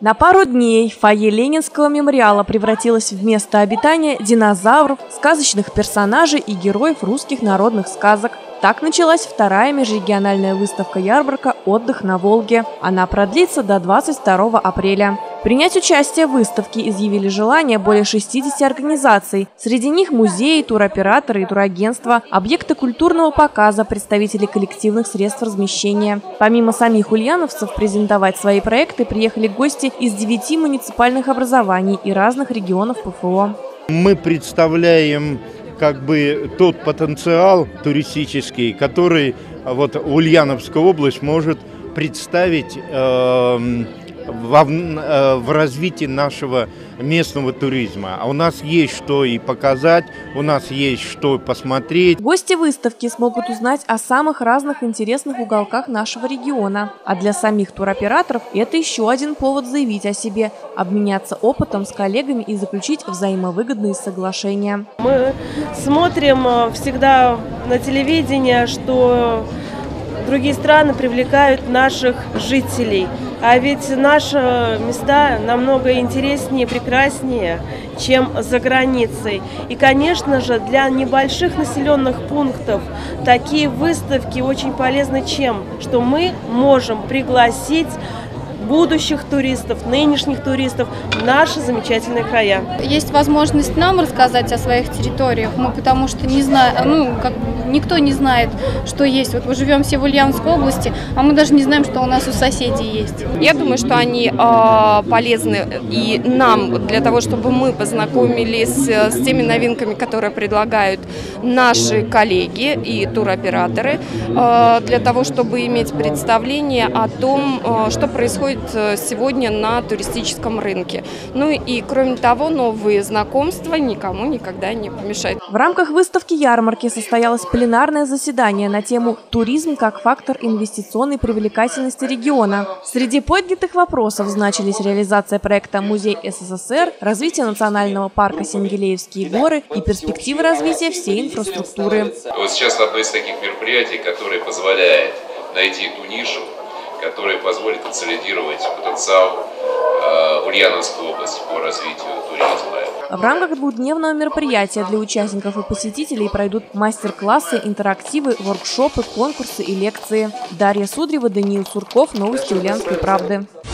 На пару дней фойе Ленинского мемориала превратилось в место обитания динозавров, сказочных персонажей и героев русских народных сказок. Так началась вторая межрегиональная выставка-ярмарка «Отдых на Волге». Она продлится до 22 апреля. Принять участие в выставке изъявили желание более 60 организаций. Среди них музеи, туроператоры и турагентства, объекты культурного показа, представители коллективных средств размещения. Помимо самих ульяновцев, презентовать свои проекты приехали гости из 9 муниципальных образований и разных регионов ПФО. Мы представляем тот потенциал туристический, который Ульяновская область может представить в развитии нашего местного туризма. А у нас есть что и показать, у нас есть что посмотреть. Гости выставки смогут узнать о самых разных интересных уголках нашего региона. А для самих туроператоров это еще один повод заявить о себе, обменяться опытом с коллегами и заключить взаимовыгодные соглашения. Мы смотрим всегда на телевидении, что другие страны привлекают наших жителей. А ведь наши места намного интереснее, прекраснее, чем за границей. И, конечно же, для небольших населенных пунктов такие выставки очень полезны чем? Что мы можем пригласить будущих туристов, нынешних туристов в наши замечательные края. Есть возможность нам рассказать о своих территориях, потому что не знаю, никто не знает, что есть. Мы живем все в Ульяновской области, а мы даже не знаем, что у нас у соседей есть. Я думаю, что они полезны и нам, для того, чтобы мы познакомились с теми новинками, которые предлагают наши коллеги и туроператоры, для того, чтобы иметь представление о том, что происходит сегодня на туристическом рынке. Ну и кроме того, новые знакомства никому никогда не помешают. В рамках выставки-ярмарки состоялось пленарное заседание на тему «Туризм как фактор инвестиционной привлекательности региона». Среди поднятых вопросов значились реализация проекта «Музей СССР», развитие национального парка Сенгилеевские горы и перспективы развития всей инфраструктуры. Вот сейчас одно из таких мероприятий, которое позволяет найти ту нишу, которая позволит консолидировать потенциал Ульяновской области по развитию туризма. В рамках двухдневного мероприятия для участников и посетителей пройдут мастер-классы, интерактивы, воркшопы, конкурсы и лекции. Дарья Судрева, Даниил Сурков. Новости Ульяновской правды.